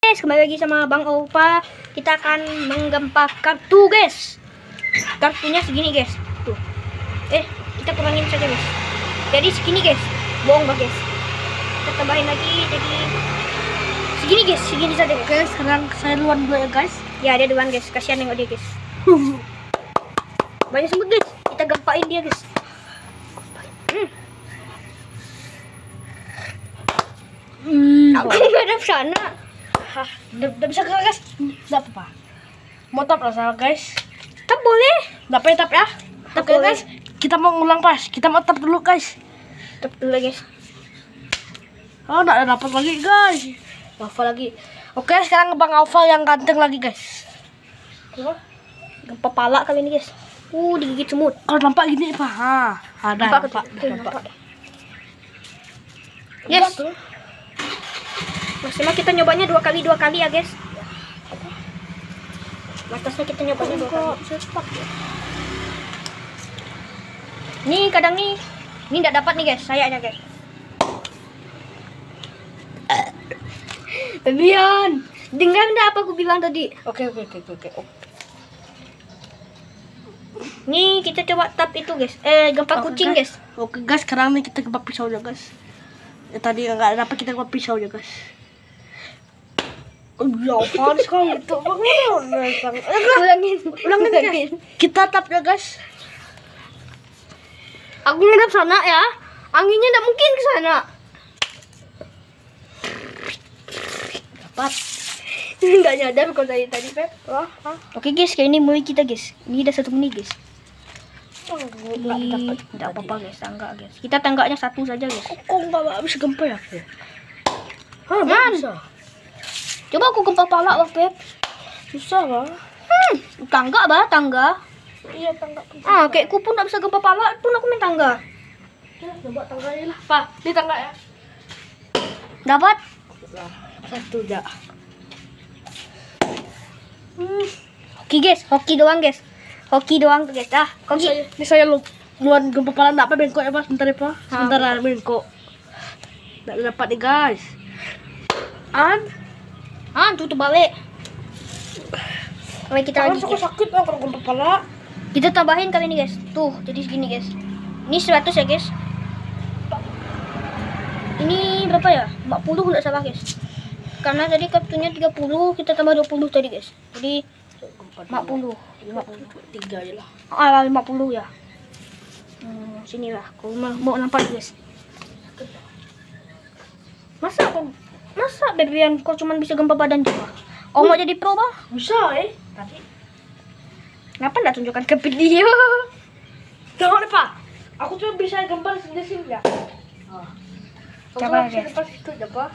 guys, kembali lagi sama Bang Opa. Kita akan menggempa kartu guys. Kartunya segini guys. Tuh. Kita kurangin saja guys. Jadi segini guys. Bohong bah guys. Kita tambahin lagi jadi segini guys. Segini saja guys. Oke, sekarang saya duluan dulu ya guys. Ya dia duluan guys. Kasihan nengok dia guys. Banyak semut guys. Kita gempain dia guys. Aku nggak ada sana. Udah bisa guys? Nggak apa-apa. Mau tap lah salah guys. Tap boleh. Nggak apa tap ya? Tap Oke boleh. guys, kita mau ngulang pas. Kita mau tap dulu guys. Tap dulu guys. Oh, nggak ada dapat lagi guys. Alpha lagi. Oke, sekarang Bang Alpha yang ganteng lagi guys. Gempa pala kali ini guys. Digigit semut. Kalau nampak gini pak, ada nampak. Yes. Maksimal kita nyobanya dua kali ya guys. Batasnya kita nyobanya dua kali. Nih kadang nih, ini nggak dapat nih guys, saya aja guys. Bebian, dengar nggak apa aku bilang tadi? Oke. Nih kita coba tap itu guys, gempa kucing guys. Oke guys, sekarang nih kita gempa pisau aja guys. Tadi nggak dapat kita gempa pisau aja guys. Ya, harus kau itu ulangin. Kita tap ya guys. Aku ngadap sana ya. Anginnya tidak mungkin ke sana. Dapat. Nggak nyadar kok tadi Pep. Oke guys, kayak ini mulai kita guys. Ini udah 1 menit guys. Tidak apa-apa guys, tanggak guys. Kita tanggaknya 1 saja guys. Kok nggak bisa gempa ya? Bisa. Coba aku gempa pala wah Pep. Susah bah. Tangga bah, tangga. Iya tangga. Kayak ku pun nggak bisa gempa pala pun aku main tangga. Ya, coba tangganya lah. Pak, di tangga ya. Dapat? 1 ya. Oke guys, hoki doang guys. Hoki doang tuh guys. Hoki. Ini saya luan gempa pala enggak apa bengkok ya, Pak? Sebentar ya, Pak. Sebentar bengkok. Enggak dapat nih, guys. Tutup balik. Oke, kita lagi. Aku sakit kalau gempa pala. Kita tambahin kali ini guys. Tuh, jadi segini guys. Ini 100 ya guys. Ini berapa ya? 40 enggak salah guys. Karena tadi kartunya 30, kita tambah 20 tadi guys. Jadi 40. 3 aja lah. 50 ya. Sinilah. Kau mau nampak guys. Masa bebian kau cuma bisa gempa badan juga? Oh mau jadi pro bah? Bisa tadi. Kenapa enggak tunjukkan ke video? Jangan Pak. Aku cuma bisa gambar sini ya. Coba guys. Gambar situ ya Pak.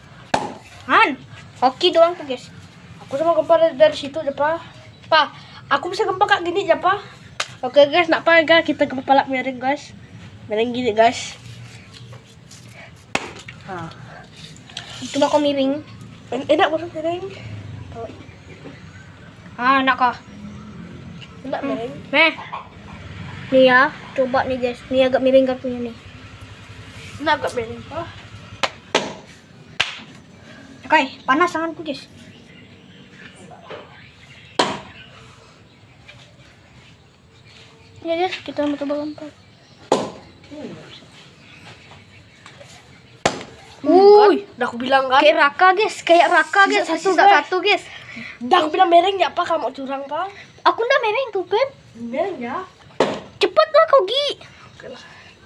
Hoki doang tuh guys. Aku cuma gambar dari situ ya Pak. Pak, aku bisa gambar kayak gini ya Pak. Oke guys, nak apa guys, kita gempa pala miring guys. Miring gini guys. Cuma kau miring. Enak banget miring. Enak kah? Enak miring. Nih ya, coba nih guys. Nih agak miring kartunya nih. Enak agak miring Pak. Oke, panas tanganku guys. Ya guys, kita mau coba lompat. Udah aku bilang kan. Kayak raka guys, satu guys. Udah aku bilang miring ya Pak, kamu curang Pak. Aku udah miring tuh Pep. Miring ya. Cepet lah kau Gi. Oke lah.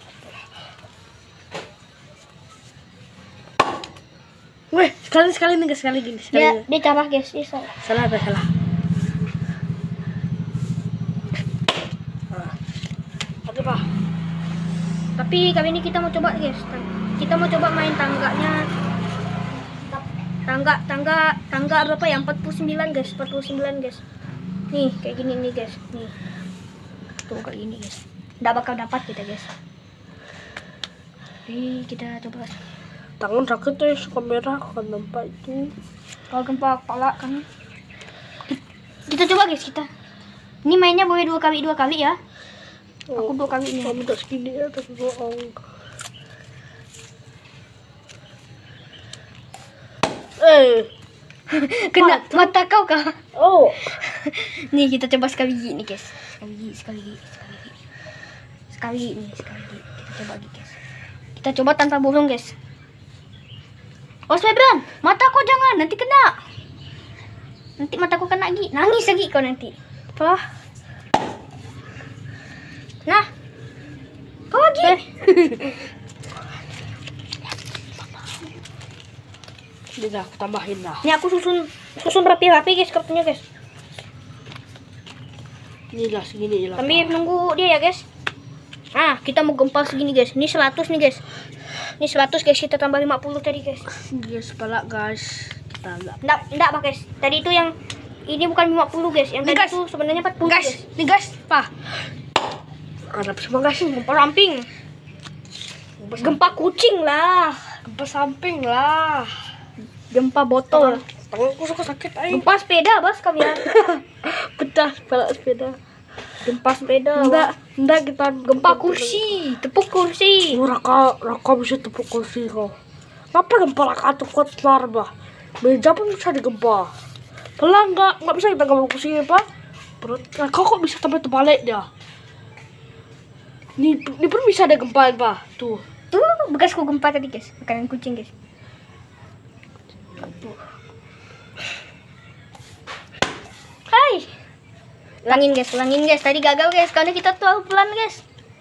Weh, sekali nih guys, sekali gini. Dia salah guys, dia salah. Salah. Oke Pak. Tapi kali ini kita mau coba guys. Kita mau coba main tangganya. Tangga berapa ya? 49 guys, 49 guys. Nih, kayak gini nih guys. Nih. Tuh kayak gini guys. Nggak bakal dapat kita guys. Kita coba. Tangan sakit tuh, suka merah kan nampak itu. Kalau gempa kepala kan. Kita coba guys kita. Ini mainnya boleh 2 kali ya. Aku 2 kali ini. Kamu tak segini ya, tapi bohong. Kena mata kau kah? Oh. Nih kita coba sekali gigi nih guys. Sekali gigi. Kita coba lagi guys. Kita coba tanpa bolong guys. Oh Febran, mataku jangan, nanti kena. Nanti mataku kena lagi. Nangis lagi kau nanti. Apa? Nah. Kau lagi. Ini dah, aku tambahin dah. Ini aku susun rapi-rapi guys kartunya guys. Ini lah segini lah. Sambil nunggu dia ya guys. Nah, kita mau gempa segini guys. Ini 100 nih guys. Ini 100 guys, kita tambah 50 tadi guys. Guys, pala guys. Kita enggak. Enggak Pak guys. Tadi itu yang ini bukan 50 guys. Yang Nih, tadi guys. itu sebenarnya 40 Guys, nih guys, Pak. Harap semua guys. Gempa samping. Gempa kucing lah. Gempa samping lah. Gempa botol. Tanganku suka sakit aja. Gempa sepeda bos kalian. Pecah kepala sepeda. Gempa sepeda. Enggak kita Gempa kursi. Tepuk kursi. Raka bisa tepuk kursi kau. Kenapa gempa raka tuh kuat kelar bah? Meja pun bisa digempa. Pelan enggak bisa kita gempa kursi apa? Perut Raka kok bisa sampai terbalik dia? Ini pun bisa ada gempa bah. Tuh. Tuh bekasku gempa tadi guys. Makanan kucing guys. Hai. Ulangin guys. Tadi gagal guys, karena kita terlalu pelan guys.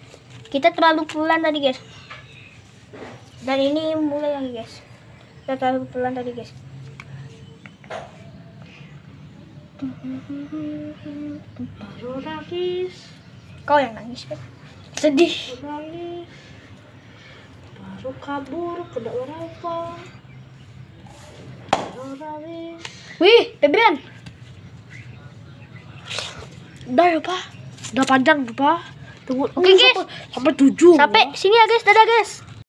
Dan ini mulai lagi guys. Kita terlalu pelan tadi guys. Baru nangis. Kau yang nangis kan? Sedih. Nangis. Baru kabur kena apa? Baru nangis. Wih, Febran. Udah ya Pak. Udah panjang tuh Pak. Tunggu. Oke, guys. Sampai 7. Sampai sini ya guys, dadah guys.